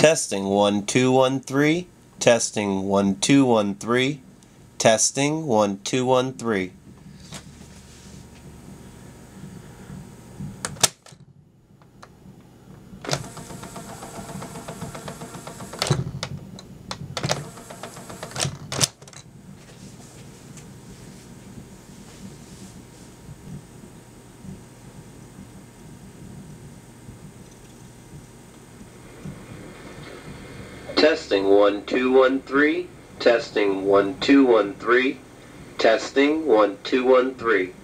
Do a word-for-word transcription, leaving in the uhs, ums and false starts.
Testing one two one three. Testing one two one three. Testing one two one three. Testing one two one three. Testing one two one three. Testing one two one three.